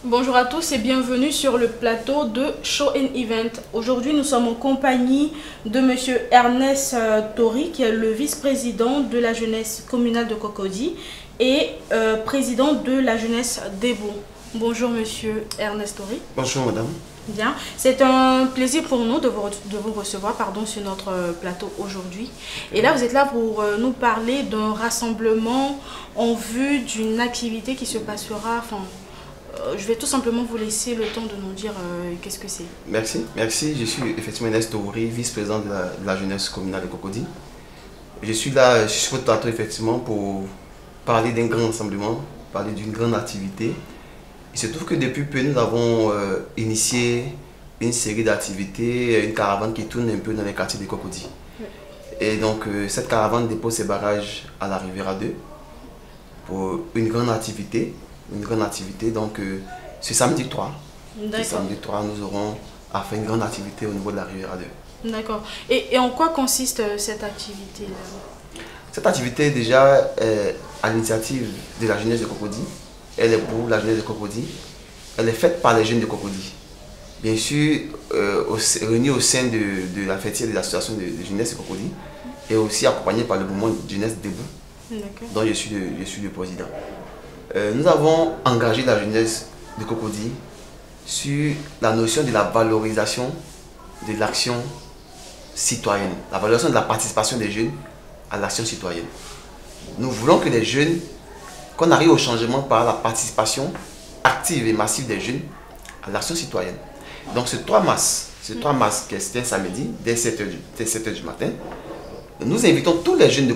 Bonjour à tous et bienvenue sur le plateau de Show and Event. Aujourd'hui, nous sommes en compagnie de Monsieur Ernest Tori, qui est le vice-président de la jeunesse communale de Cocody et président de la jeunesse d'Ebo. Bonjour Monsieur Ernest Tori. Bonjour madame. Bien, c'est un plaisir pour nous de vous recevoir sur notre plateau aujourd'hui. Et là, vous êtes là pour nous parler d'un rassemblement en vue d'une activité qui se passera... je vais tout simplement vous laisser le temps de nous dire qu'est-ce que c'est. Merci. Je suis effectivement Ernest Tori, vice-président de la jeunesse communale de Cocody. Je suis là, sur votre plateau effectivement pour parler d'un grand rassemblement, parler d'une grande activité. Il se trouve que depuis peu, nous avons initié une série d'activités, une caravane qui tourne un peu dans les quartiers de Cocody. Oui. Et donc, cette caravane dépose ses barrages à la Riviera 2 pour une grande activité. Donc, ce samedi 3, nous aurons à faire une grande activité au niveau de la Riviera 2. D'accord. Et en quoi consiste cette activité-là? Cette activité, déjà, à l'initiative de la jeunesse de Cocody. Elle est pour la jeunesse de Cocody. Elle est faite par les jeunes de Cocody. Bien sûr, réunis au sein de la fêtière de l'association de jeunesse de Cocody et aussi accompagnée par le mouvement de jeunesse debout, dont je suis le président. Nous avons engagé la jeunesse de Cocody sur la notion de la valorisation de l'action citoyenne, la valorisation de la participation des jeunes à l'action citoyenne. Nous voulons que les jeunes, qu'on arrive au changement par la participation active et massive des jeunes à l'action citoyenne. Donc ce 3 mars, qui est un samedi, dès 7h du matin, nous invitons tous les jeunes de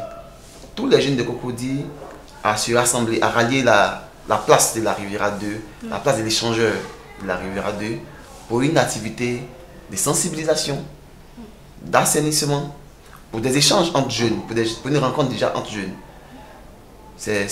Cocody, à se rassembler, à rallier la place de la Riviera 2, la place de l'échangeur de la Riviera 2, pour une activité de sensibilisation, d'assainissement, pour des échanges entre jeunes, pour une rencontre déjà entre jeunes. C'est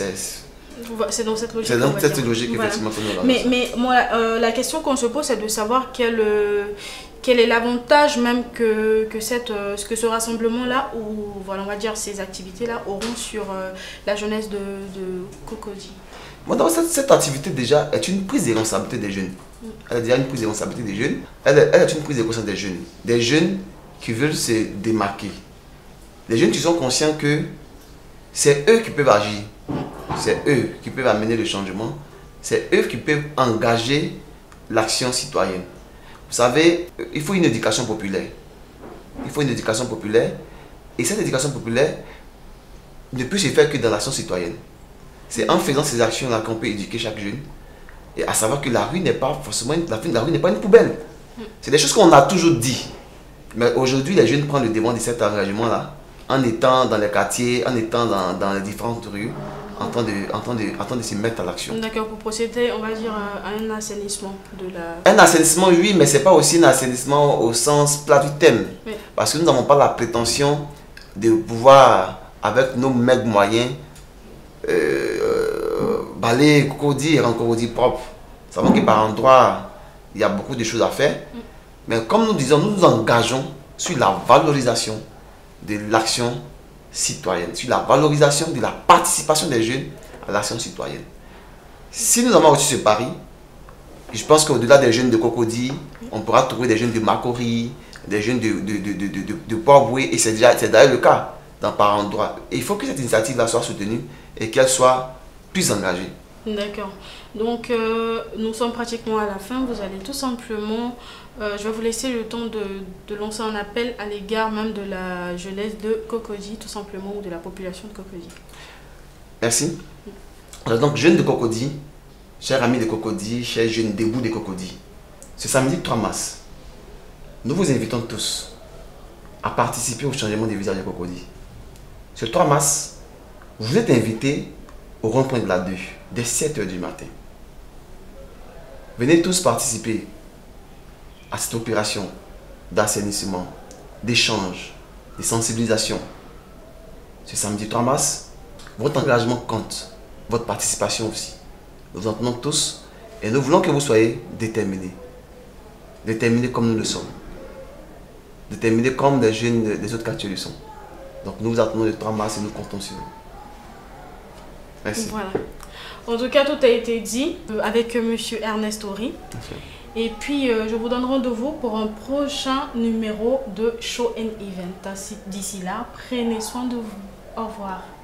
dans cette logique. C'est dans cette logique, voilà. Effectivement, que nous mais moi, la question qu'on se pose, c'est de savoir quel est l'avantage même que ce rassemblement-là, ou voilà, on va dire ces activités-là, auront sur la jeunesse de Cocody. Bon, cette activité déjà est une prise de responsabilité des jeunes. Elle est déjà une prise de responsabilité des jeunes. Elle est une prise de conscience des jeunes. Des jeunes qui veulent se démarquer. Des jeunes qui sont conscients que c'est eux qui peuvent agir. C'est eux qui peuvent amener le changement. C'est eux qui peuvent engager l'action citoyenne. Vous savez, il faut une éducation populaire. Et cette éducation populaire ne peut se faire que dans l'action citoyenne. C'est en faisant ces actions-là qu'on peut éduquer chaque jeune. Et à savoir que la rue n'est pas forcément la rue n'est pas une poubelle. C'est des choses qu'on a toujours dit. Mais aujourd'hui, les jeunes prennent le devant de cet engagement-là, en étant dans les quartiers, en étant dans les différentes rues, en train de se mettre à l'action. D'accord, pour procéder, on va dire, à un assainissement de la... Un assainissement, oui, mais ce n'est pas aussi un assainissement au sens plat du terme. Oui. Parce que nous n'avons pas la prétention de pouvoir, avec nos maigres moyens, balayer Cocody et rendre Cocody propre. Nous savons que par endroit, il y a beaucoup de choses à faire. Mais comme nous disons, nous nous engageons sur la valorisation de l'action citoyenne, sur la valorisation de la participation des jeunes à l'action citoyenne. Si nous avons reçu ce pari, je pense qu'au-delà des jeunes de Cocody, on pourra trouver des jeunes de Makori, des jeunes de Port-Boué, et c'est d'ailleurs le cas dans par endroit. Et il faut que cette initiative-là soit soutenue et qu'elle soit plus engagée. D'accord. Donc, nous sommes pratiquement à la fin. Vous allez tout simplement... je vais vous laisser le temps de lancer un appel à l'égard même de la jeunesse de Cocody, tout simplement, ou de la population de Cocody. Merci. Donc, jeunes de Cocody, chers amis de Cocody, chers jeunes debout de Cocody, ce samedi 3 mars, nous vous invitons tous à participer au changement des visages de Cocody. Ce 3 mars, vous êtes invités au rond-point de la 2, dès 7h du matin. Venez tous participer à cette opération d'assainissement, d'échange, de sensibilisation. Ce samedi 3 mars, votre engagement compte, votre participation aussi. Nous vous entendons tous et nous voulons que vous soyez déterminés. Déterminés comme nous le sommes. Déterminés comme les jeunes des autres quartiers le sont. Donc nous vous attendons le 3 mars et nous comptons sur vous. Merci. Voilà. En tout cas, tout a été dit avec Monsieur Ernest Tori. Et puis, je vous donne rendez-vous pour un prochain numéro de Show and Event. D'ici là, prenez soin de vous. Au revoir.